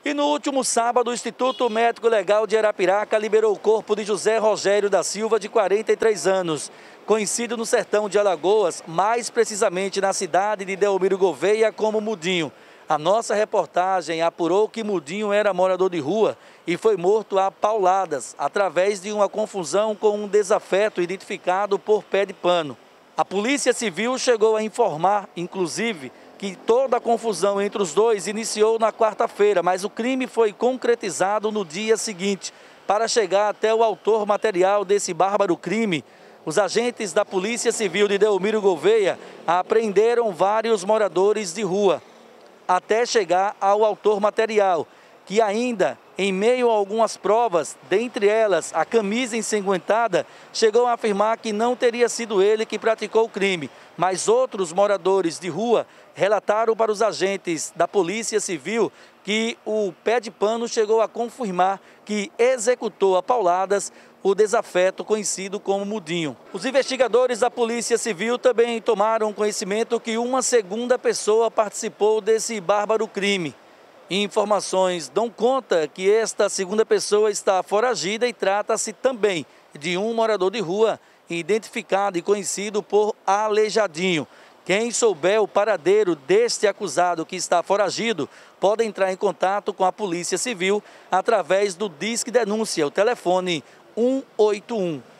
E no último sábado, o Instituto Médico Legal de Arapiraca liberou o corpo de José Rogério da Silva, de 43 anos, conhecido no sertão de Alagoas, mais precisamente na cidade de Delmiro Gouveia como Mudinho. A nossa reportagem apurou que Mudinho era morador de rua e foi morto a pauladas, através de uma confusão com um desafeto identificado por pé de pano. A Polícia Civil chegou a informar, inclusive, que toda a confusão entre os dois iniciou na quarta-feira, mas o crime foi concretizado no dia seguinte. Para chegar até o autor material desse bárbaro crime, os agentes da Polícia Civil de Delmiro Gouveia apreenderam vários moradores de rua, até chegar ao autor material, que ainda, em meio a algumas provas, dentre elas a camisa ensanguentada, chegou a afirmar que não teria sido ele que praticou o crime, mas outros moradores de rua relataram para os agentes da Polícia Civil que o pé de pano chegou a confirmar que executou a pauladas o desafeto conhecido como Mudinho. Os investigadores da Polícia Civil também tomaram conhecimento que uma segunda pessoa participou desse bárbaro crime. Informações dão conta que esta segunda pessoa está foragida e trata-se também de um morador de rua identificado e conhecido por Aleijadinho. Quem souber o paradeiro deste acusado que está foragido pode entrar em contato com a Polícia Civil através do Disque Denúncia, o telefone 181.